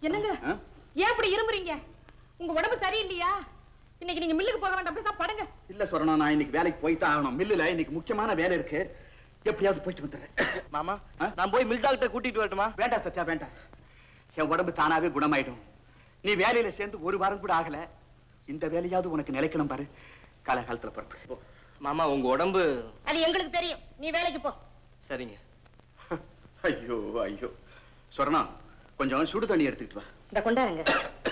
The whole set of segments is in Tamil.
என்னங்க ஏன் இப்படி இருமுறீங்க? உங்க உடம்பு சரியில்லையா? இன்னைக்கு நீங்க மில்லுக்கு போக வேண்டாம், அப்படியே படுங்க. இல்ல சொரணா, நான் இன்னைக்கு வேலைக்கு போய்தான் ஆகணும். மில்லுல இன்னைக்கு முக்கியமான வேலை இருக்கு, எப்படியாவது போயிட்டு வந்துடுறேன். மாமா, நான் போய் மில் டாக்டர் கூட்டிட்டு வரட்டுமா? வேண்டாம் சத்யா, வேண்டாம். என் உடம்பு தானாவே குணமாயிடும். நீ வேலையில சேர்ந்து ஒரு வாரம் கூட ஆகல. இந்த வேலையாவது உனக்கு நிலைக்கணும் பாரு. காலகாலத்துல புறப்படு. மாமா, உங்க உடம்பு அது எங்களுக்கு தெரியும். நீ வேலைக்கு போ. சரிங்க. ஐயோ ஐயோ. சொரணா, கொஞ்சம் சுடு தண்ணி எடுத்துக்கிட்டு வா. இந்த கொண்டாருங்க.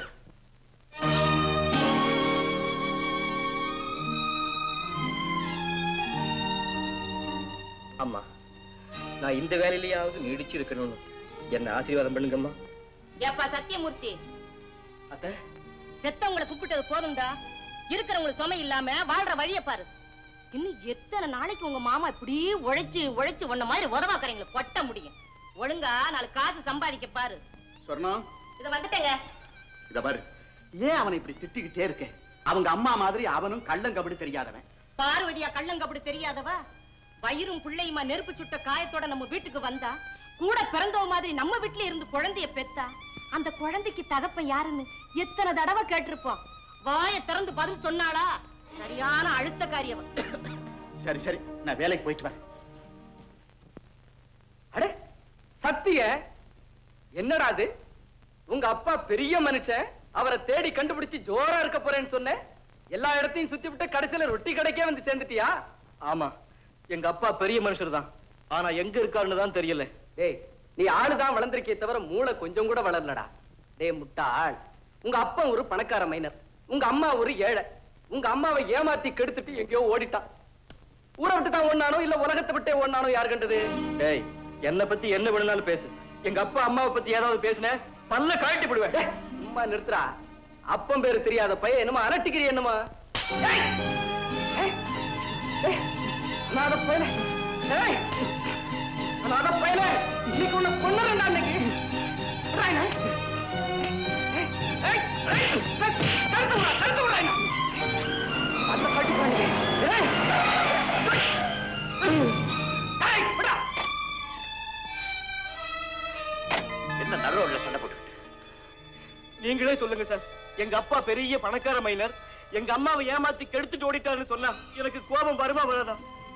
அம்மா, நான் இந்த வேலையிலேயாவது நீடிச்சு இருக்கணும்னு என்ன ஆசீர்வாதம் பண்ணுங்கம்மா. ஏப்பா சத்தியமூர்த்தி, அத்தை, செத்தவங்களை கூப்பிட்டது போதும்டா. இருக்கிறவங்களுக்கு சுமை இல்லாம வாழ்ற வழிய பாரு. இன்னும் எத்தனை நாளைக்கு உங்க மாமா இப்படி உழைச்சு உழைச்சு ஒன்ன மாதிரி உதவாக்குறீங்களா கொட்ட முடியும்? ஒழுங்கா நாலு காசு சம்பாதிக்க பாரு. சொர்ணா, இத வந்துட்டேங்க. இத பாரு, ஏன் அவனை இப்படி திட்டிக்கிட்டே இருக்க? அவங்க அம்மா மாதிரி அவனும் கள்ளங்கபடி தெரியாதவன். பார்வதியா கள்ளங்கபடி தெரியாதவ? வயிறும் பிள்ளையுமா நெருப்பு சுட்ட காயத்தோட நம்ம வீட்டுக்கு வந்தா, கூட பிறந்தவ மாதிரி நம்ம வீட்டுல இருந்து குழந்தைய பெத்தா, அந்த குழந்தைக்கு தகப்பன் யாருன்னு எத்தனை தடவை கேட்டிருப்போம். வாயை திறந்து பதில் சொன்னாளா? சரியான அழுத்தக்காரியவன். சரி சரி, நான் வேலைக்கு போயிட்டு வரேன். அடே சத்திய, என்னடா அது? உங்க அப்பா பெரிய மனுஷன், அவரை தேடி கண்டுபிடிச்சு ஜோரா இருக்க போறேன்னு சொன்னேன். எல்லா இடத்தையும் சுத்தி விட்டு கடைசியில ரொட்டி கடைக்கே வந்து சேர்ந்துட்டியா? ஆமா, எங்க அப்பா பெரிய மனுஷர் தான், ஆனா எங்க இருக்காருன்னு தான் தெரியல. டேய், நீ ஆளுதான் வளர்ந்திருக்கே தவிர மூளை கொஞ்சம் கூட வளரலடா. டேய் முட்டாள், உங்க அப்பா ஒரு பணக்கார மைனர், உங்க அம்மா ஒரு ஏழை. உங்க அம்மாவை ஏமாத்தி கெடுத்துட்டு எங்கேயோ ஓடிட்டான். ஊரை விட்டு தான் ஓடினானோ இல்ல உலகத்தை விட்டே ஓடினானோ யாரு கண்டது? டேய், என்ன பத்தி என்ன வேணும்னாலும் பேசு. எங்க அப்பா அம்மாவை பத்தி ஏதாவது பேசுன பல்ல கழட்டி விடுவேன். சும்மா நிறுத்துறா. அப்பம் பேரு தெரியாத பையன் என்னமா அலட்டிக்கிறீ என்னமா? இன்னைக்கு உன்னை கொன்னுறேன்டா. இன்னைக்கு என்ன நடுரோட்ல சண்டை போட்டு? நீங்களே சொல்லுங்க சார். எங்க அப்பா பெரிய பணக்கார மைனர், எங்க அம்மாவை ஏமாத்தி கெடுத்துட்டு ஓடிட்டாருன்னு சொன்னா எனக்கு கோபம் வருமா வராதா?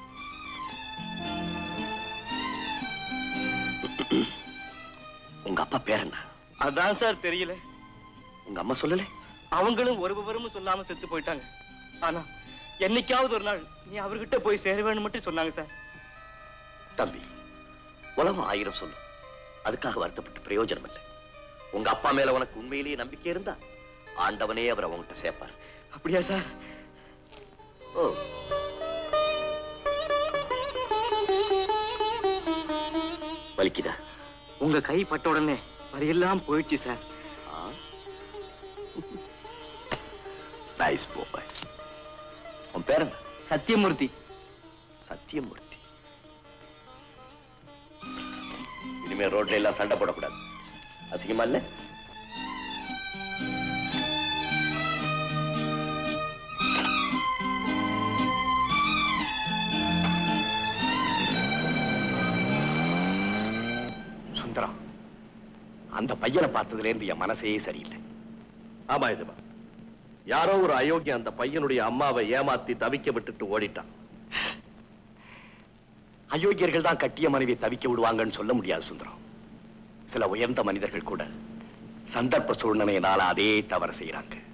உங்க அப்பா பேர் என்ன? அதான் சார் தெரியல. உங்க அம்மா சொல்லல? அவங்களும் ஒரு விவரமும் சொல்லாம செத்து போயிட்டாங்க. ஆனா என்னைக்காவது ஒரு நாள் நீ அவர்கிட்ட போய் சேருவேன்னு மட்டும் சொன்னாங்க சார். தம்பி, உலகம் 1000 சொல்லும், அதுக்காக வருத்தப்பட்டு பிரயோஜனம் இல்லை. உங்க அப்பா மேல உனக்கு உண்மையிலேயே நம்பிக்கை இருந்தா ஆண்டவனே அவரை உங்ககிட்ட சேர்ப்பார். அப்படியா சார்? ஓ, வலிக்குதா? உங்க கை பட்ட உடனே அதையெல்லாம் போயிடுச்சு சார். நைஸ் பாய். உன் பேர் என்ன? சத்தியமூர்த்தி. சத்தியமூர்த்தி. இனிமே ரோட்ல எல்லாம் சண்டை போடக்கூடாது, அசிங்கமா இல்ல? சுந்தரம், அந்த பையனை பார்த்ததுல இருந்து என் மனசே சரியில்லை. ஆமா இதுமா, யாரோ ஒரு அயோக்கியம் அந்த பையனுடைய அம்மாவை ஏமாத்தி தவிக்க விட்டுட்டு ஓடிட்டான். அயோக்கியர்கள் தான் கட்டிய மனைவியை தவிக்க விடுவாங்கன்னு சொல்ல முடியாது சுந்தரம். சில உயர்ந்த மனிதர்கள் கூட சந்தர்ப்ப சூழ்நிலையினால அதே தவறு செய்யறாங்க.